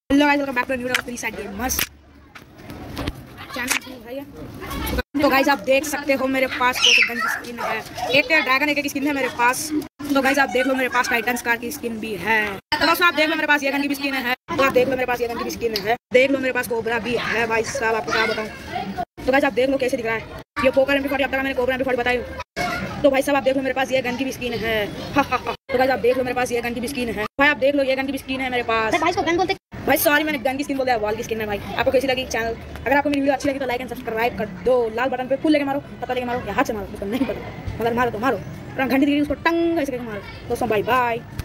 Hello guys, welcome back to new video of side gamers channel भाई है। तो guys आप देख सकते हो मेरे पास कोई गन की स्किन है, एक ड्रैगन एक स्किन है मेरे पास। तो गाइस आप देख लो मेरे पास टाइटन स्कार की स्किन भी है। तो दोस्तों आप देख लो मेरे पास ये गन की भी स्किन है। तो आप देख लो मेरे पास ये गन की भी स्किन है। देख लो मेरे पास कोबरा भी है भाई साहब, आपको क्या बताऊं। तो गाइस आप देख लो कैसे दिख रहा है ये पोकर MP40। अब तक मैंने कोबरा MP40 बताई। तो भाई साहब आप देख लो मेरे पास ये गन की भी स्किन है। तो गाइस आप देख लो मेरे पास ये गन की भी स्किन है। भाई आप देख लो ये गन की भी स्किन है मेरे पास। भाई इसको गन बोलते भाई सॉरी, मैंने गन की स्किन बोल दिया, वॉल की स्किन है भाई। आपको कैसी लगी चैनल? अगर आपको मेरी वीडियो अच्छी लगी तो लाइक एंड सब्सक्राइब कर दो। लाल बटन पे फुल लेके मारो, पता लेके मारो या हाथ से मारो, उसको नहीं पता, मगर मारो तो मारो। घंटी दी उसको टंग ऐसे करके मारो। दोस्तों बाय बाय।